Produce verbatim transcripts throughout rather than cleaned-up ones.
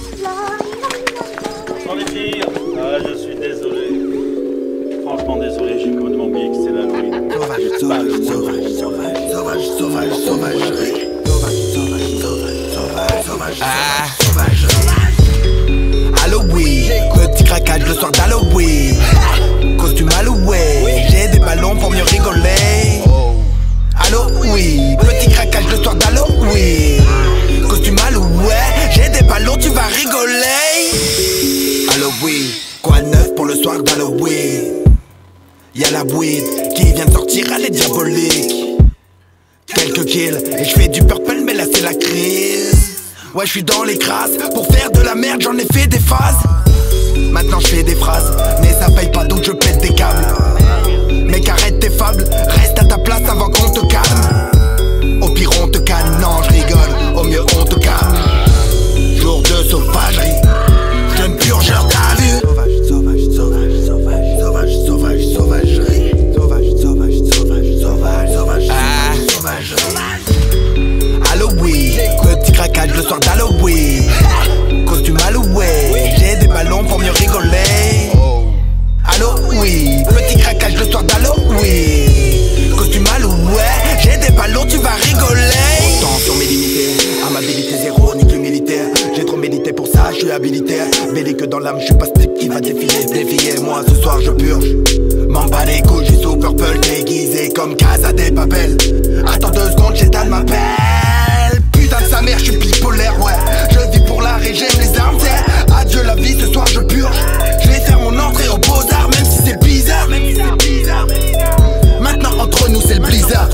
Sans les filles, ah, je suis désolé. Franchement désolé, j'ai complètement oublié que c'est l'Halloween. Sauvage, sauvage, sauvage, sauvage, sauvage, sauvage, sauvagerie. Sauvage, sauvage, sauvage, sauvage, sauvage, Ah. sauvage, sauvage. Halloween, petit craquage le soir d'Halloween. Costume Halloween, j'ai des ballons pour mieux rigoler. Halloween, petit craquage le soir d'Halloween. Costume Halloween, j'ai des ballons, tu vas rigoler. Halloween, quoi de neuf pour le soir d'Halloween? Y'a la weed qui vient de sortir, elle est diabolique. Quelques kills et je fais du purple, mais là c'est la crise. Ouais, je suis dans les crasses, pour faire de la merde j'en ai fait des phases. Maintenant je fais des phrases, mais ça paye pas donc je pète des câbles. Mec arrête tes fables, reste à ta place avant qu'on te calme. Au pire on te calme, non je rigole, au mieux on te calme. Jour de sauvagerie, jeune purgeur t'as vu. Sauvage, sauvage, sauvage, sauvage, sauvage, sauvage, sauvagerie. Sauvage, sauvage, sauvage, sauvage, sauvage, Ah. sauvage, sauvage. Halloween, petit craquage le soir d'Halloween. Costume Halloween, j'ai des ballons pour mieux rigoler. Halloween, petit craquage le soir d'Halloween. Costume Halloween, j'ai des ballons, tu vas rigoler. Tension m'illimitée, amabilité zéro, nique le militaire. J'ai trop médité pour ça, je suis habilitaire. Bellique dans l'âme, je suis pas ce type qui va défiler. Défier, moi ce soir je purge. M'en bats les couilles, j'suis sous purple, déguisé comme Casa des Papel. Attends deux secondes, j'étale ma pelle. Putain de sa mère, j'suis bipolaire, ouais. Je vis pour l'art et j'aime les armes, t'sais. Adieu la vie, ce soir je purge. Je vais faire mon entrée au Beaux-Arts, même si c'est bizarre. Même si c'est bizarre. Maintenant entre nous c'est le blizzard.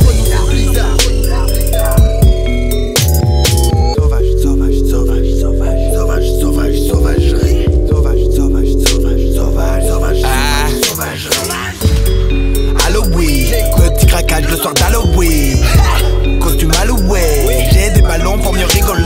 Sauvage, sauvage, sauvage, sauvage, sauvage, sauvage, sauvagerie. Sauvage, sauvage, sauvage, sauvage, sauvage, Ah. sauvage, sauvage. Halloween, petit craquage le soir d'Halloween. Costume Halloween, j'ai des ballons pour mieux rigoler.